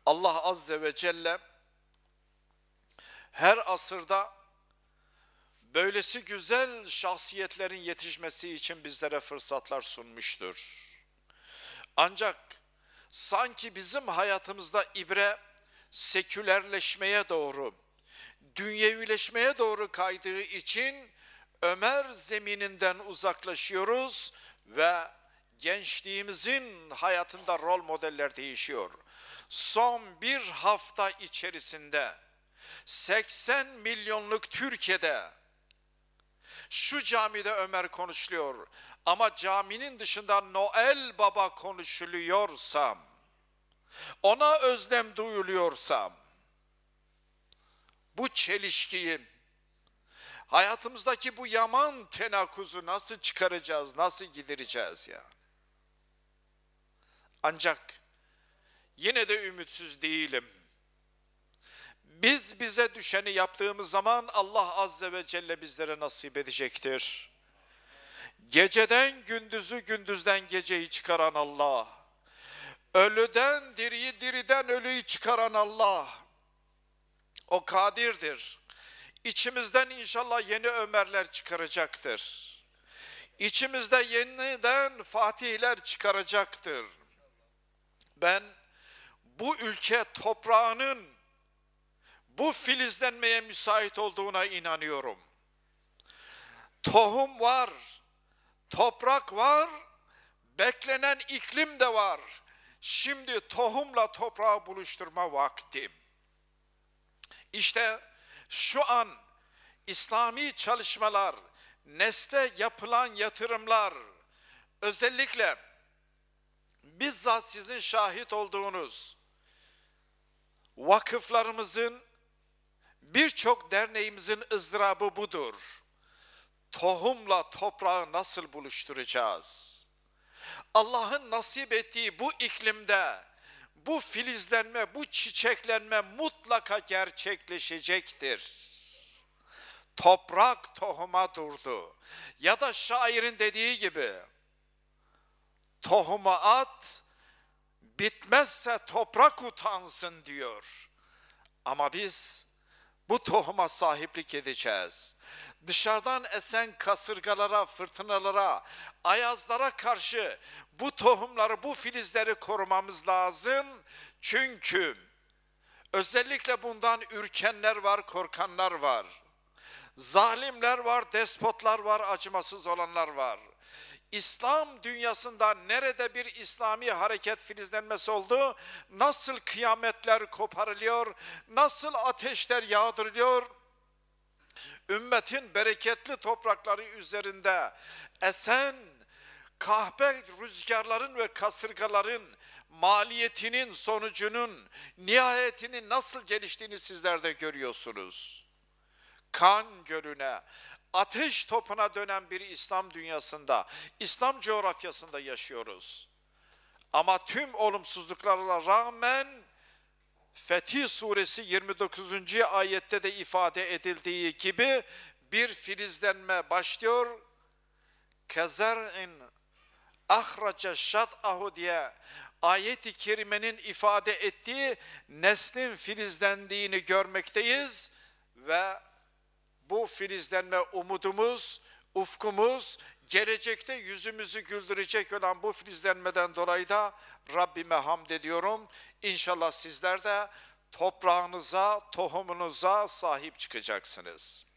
Allah Azze ve Celle her asırda böylesi güzel şahsiyetlerin yetişmesi için bizlere fırsatlar sunmuştur. Ancak sanki bizim hayatımızda ibre sekülerleşmeye doğru, dünyevileşmeye doğru kaydığı için Ömer zemininden uzaklaşıyoruz ve gençliğimizin hayatında rol modeller değişiyor. Son bir hafta içerisinde 80 milyonluk Türkiye'de şu camide Ömer konuşuluyor ama caminin dışında Noel Baba konuşuluyorsam, ona özlem duyuluyorsam, bu çelişkiyi, hayatımızdaki bu yaman tenakuzu nasıl çıkaracağız, nasıl gidereceğiz yani? Ancak yine de ümitsiz değilim. Biz bize düşeni yaptığımız zaman Allah Azze ve Celle bizlere nasip edecektir. Geceden gündüzü, gündüzden geceyi çıkaran Allah, ölüden diriyi, diriden ölüyü çıkaran Allah, o kadirdir. İçimizden inşallah yeni Ömerler çıkaracaktır. İçimizde yeniden Fatihler çıkaracaktır. Ben bu ülke toprağının bu filizlenmeye müsait olduğuna inanıyorum. Tohum var, toprak var, beklenen iklim de var. Şimdi tohumla toprağı buluşturma vakti. İşte şu an İslami çalışmalar, nesle yapılan yatırımlar, özellikle bizzat sizin şahit olduğunuz vakıflarımızın, birçok derneğimizin ızdırabı budur. Tohumla toprağı nasıl buluşturacağız? Allah'ın nasip ettiği bu iklimde, bu filizlenme, bu çiçeklenme mutlaka gerçekleşecektir. Toprak tohuma durdu. Ya da şairin dediği gibi, tohumu at, bitmezse toprak utansın diyor. Ama biz bu tohuma sahiplik edeceğiz. Dışarıdan esen kasırgalara, fırtınalara, ayazlara karşı bu tohumları, bu filizleri korumamız lazım. Çünkü özellikle bundan ürkenler var, korkanlar var. Zalimler var, despotlar var, acımasız olanlar var. İslam dünyasında nerede bir İslami hareket filizlenmesi oldu, nasıl kıyametler koparılıyor, nasıl ateşler yağdırılıyor, ümmetin bereketli toprakları üzerinde esen kahpe rüzgarların ve kasırgaların maliyetinin, sonucunun, nihayetinin nasıl geliştiğini sizler de görüyorsunuz. Kan gölüne, ateş topuna dönen bir İslam dünyasında, İslam coğrafyasında yaşıyoruz. Ama tüm olumsuzluklara rağmen Fetih Suresi 29. ayette de ifade edildiği gibi bir filizlenme başlıyor. Kezer'in ahraca şat'ahu diye ayet-i kerimenin ifade ettiği neslin filizlendiğini görmekteyiz ve bu filizlenme umudumuz, ufkumuz, gelecekte yüzümüzü güldürecek olan bu filizlenmeden dolayı da Rabbime hamd ediyorum. İnşallah sizler de toprağınıza, tohumunuza sahip çıkacaksınız.